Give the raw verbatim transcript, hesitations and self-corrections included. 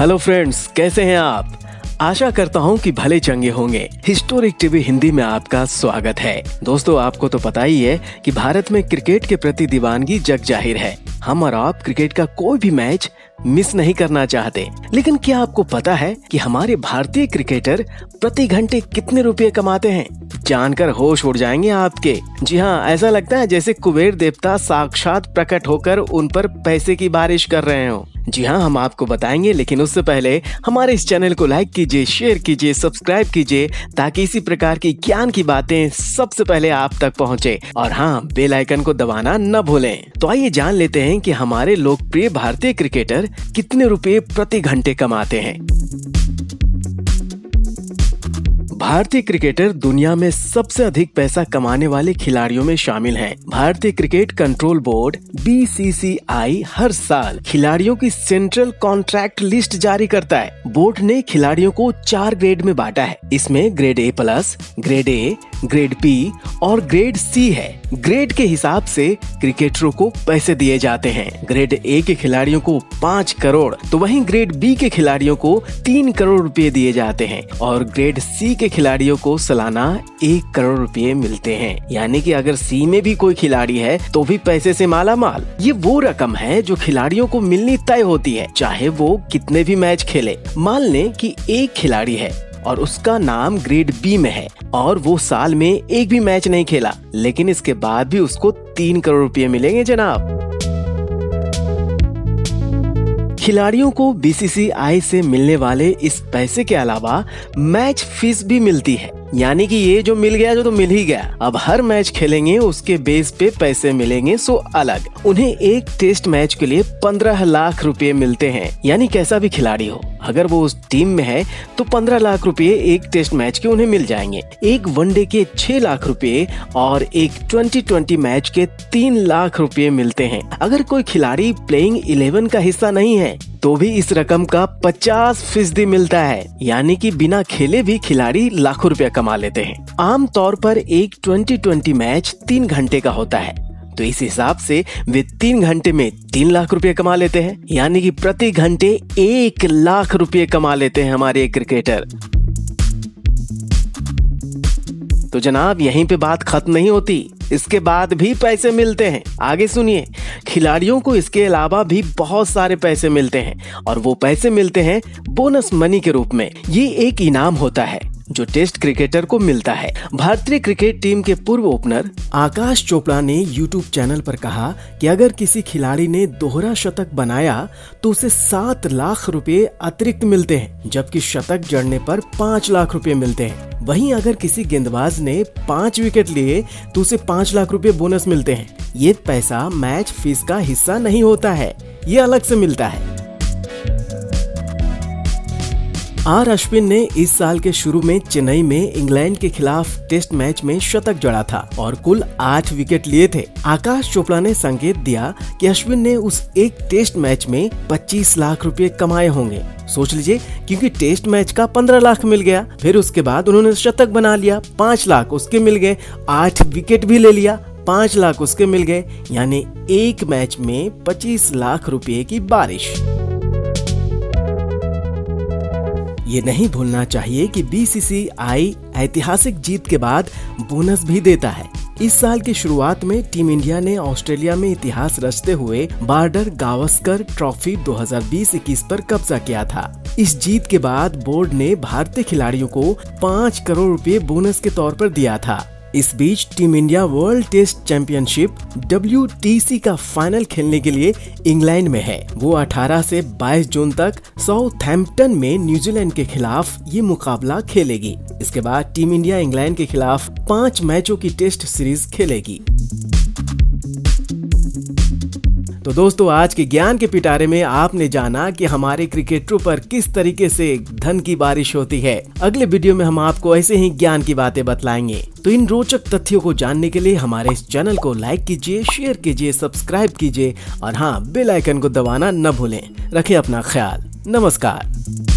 Hello friends, कैसे हैं आप? आशा करता हूं कि भले चंगे होंगे। हिस्टोरिक टीवी हिंदी में आपका स्वागत है। दोस्तों, आपको तो पता ही है कि भारत में क्रिकेट के प्रति दीवानगी जग जाहिर है। हम और आप क्रिकेट का कोई भी मैच मिस नहीं करना चाहते, लेकिन क्या आपको पता है कि हमारे भारतीय क्रिकेटर प्रति घंटे कितने रुपए कमाते हैं? जानकर होश उड़ जाएंगे आपके। जी हाँ, ऐसा लगता है जैसे कुबेर देवता साक्षात प्रकट होकर उन पर पैसे की बारिश कर रहे हो। जी हाँ, हम आपको बताएंगे, लेकिन उससे पहले हमारे इस चैनल को लाइक कीजिए, शेयर कीजिए, सब्सक्राइब कीजिए, ताकि इसी प्रकार की ज्ञान की बातें सबसे पहले आप तक पहुँचे। और हाँ, बेल आइकन को दबाना न भूलें। तो आइए जान लेते हैं कि हमारे लोकप्रिय भारतीय क्रिकेटर कितने रुपए प्रति घंटे कमाते हैं। भारतीय क्रिकेटर दुनिया में सबसे अधिक पैसा कमाने वाले खिलाड़ियों में शामिल हैं। भारतीय cricket control board B C C I हर साल खिलाड़ियों की सेंट्रल कॉन्ट्रैक्ट लिस्ट जारी करता है। बोर्ड ने खिलाड़ियों को चार ग्रेड में बांटा है। इसमें grade A plus, grade A, grade B और ग्रेड सी है। ग्रेड के हिसाब से क्रिकेटरों को पैसे दिए जाते हैं। ग्रेड ए के खिलाड़ियों को पाँच करोड़ तो वहीं ग्रेड बी के खिलाड़ियों को तीन करोड़ रुपए दिए जाते हैं और ग्रेड सी के खिलाड़ियों को सालाना एक करोड़ रुपए मिलते हैं। यानी कि अगर सी में भी कोई खिलाड़ी है तो भी पैसे से माला माल। ये वो रकम है जो खिलाड़ियों को मिलनी तय होती है, चाहे वो कितने भी मैच खेले। मान लें कि एक खिलाड़ी है और उसका नाम ग्रेड बी में है और वो साल में एक भी मैच नहीं खेला, लेकिन इसके बाद भी उसको तीन करोड़ रुपए मिलेंगे जनाब। खिलाड़ियों को बी सी सी आई से मिलने वाले इस पैसे के अलावा मैच फीस भी मिलती है। यानी कि ये जो मिल गया जो तो मिल ही गया। अब हर मैच खेलेंगे उसके बेस पे पैसे मिलेंगे सो अलग। उन्हें एक टेस्ट मैच के लिए पंद्रह लाख रुपए मिलते हैं। यानी कैसा भी खिलाड़ी हो, अगर वो उस टीम में है तो पंद्रह लाख रुपए एक टेस्ट मैच के उन्हें मिल जाएंगे। एक वनडे के छह लाख रुपए और एक ट्वेंटी ट्वेंटी मैच के तीन लाख रुपए मिलते हैं। अगर कोई खिलाड़ी प्लेइंग इलेवन का हिस्सा नहीं है तो भी इस रकम का पचास फीसदी मिलता है। यानी कि बिना खेले भी खिलाड़ी लाखों रुपया कमा लेते हैं। आम तौर पर एक ट्वेंटी ट्वेंटी मैच तीन घंटे का होता है, तो इस हिसाब से वे तीन घंटे में तीन लाख रुपए कमा लेते हैं। यानी कि प्रति घंटे एक लाख रुपए कमा लेते हैं हमारे क्रिकेटर। तो जनाब, यहीं पे बात खत्म नहीं होती, इसके बाद भी पैसे मिलते हैं। आगे सुनिए, खिलाड़ियों को इसके अलावा भी बहुत सारे पैसे मिलते हैं और वो पैसे मिलते हैं बोनस मनी के रूप में। ये एक इनाम होता है जो टेस्ट क्रिकेटर को मिलता है। भारतीय क्रिकेट टीम के पूर्व ओपनर आकाश चोपड़ा ने यूट्यूब चैनल पर कहा कि अगर किसी खिलाड़ी ने दोहरा शतक बनाया तो उसे सात लाख रुपए अतिरिक्त मिलते हैं, जबकि शतक जड़ने पर पाँच लाख रुपए मिलते हैं। वहीं अगर किसी गेंदबाज ने पाँच विकेट लिए तो उसे पाँच लाख रुपए बोनस मिलते हैं। ये पैसा मैच फीस का हिस्सा नहीं होता है, ये अलग से मिलता है। आर अश्विन ने इस साल के शुरू में चेन्नई में इंग्लैंड के खिलाफ टेस्ट मैच में शतक जड़ा था और कुल आठ विकेट लिए थे। आकाश चोपड़ा ने संकेत दिया कि अश्विन ने उस एक टेस्ट मैच में पच्चीस लाख रुपए कमाए होंगे। सोच लीजिए, क्योंकि टेस्ट मैच का पंद्रह लाख मिल गया, फिर उसके बाद उन्होंने शतक बना लिया, पाँच लाख उसके मिल गए, आठ विकेट भी ले लिया, पाँच लाख उसके मिल गए। यानी एक मैच में पच्चीस लाख रुपए की बारिश। ये नहीं भूलना चाहिए कि बी सी सी आई ऐतिहासिक जीत के बाद बोनस भी देता है। इस साल की शुरुआत में टीम इंडिया ने ऑस्ट्रेलिया में इतिहास रचते हुए बॉर्डर गावस्कर ट्रॉफी दो हज़ार बीस इक्कीस पर कब्जा किया था। इस जीत के बाद बोर्ड ने भारतीय खिलाड़ियों को पाँच करोड़ रुपए बोनस के तौर पर दिया था। इस बीच team India World Test Championship W T C का फाइनल खेलने के लिए इंग्लैंड में है। वो अठारह से बाईस जून तक साउथहैम्पटन में न्यूजीलैंड के खिलाफ ये मुकाबला खेलेगी। इसके बाद टीम इंडिया इंग्लैंड के खिलाफ पाँच मैचों की टेस्ट सीरीज खेलेगी। तो दोस्तों, आज के ज्ञान के पिटारे में आपने जाना कि हमारे क्रिकेटरों पर किस तरीके से धन की बारिश होती है। अगले वीडियो में हम आपको ऐसे ही ज्ञान की बातें बतलाएंगे। तो इन रोचक तथ्यों को जानने के लिए हमारे इस चैनल को लाइक कीजिए, शेयर कीजिए, सब्सक्राइब कीजिए और हाँ, बेल आइकन को दबाना न भूलें। रखें अपना ख्याल। नमस्कार।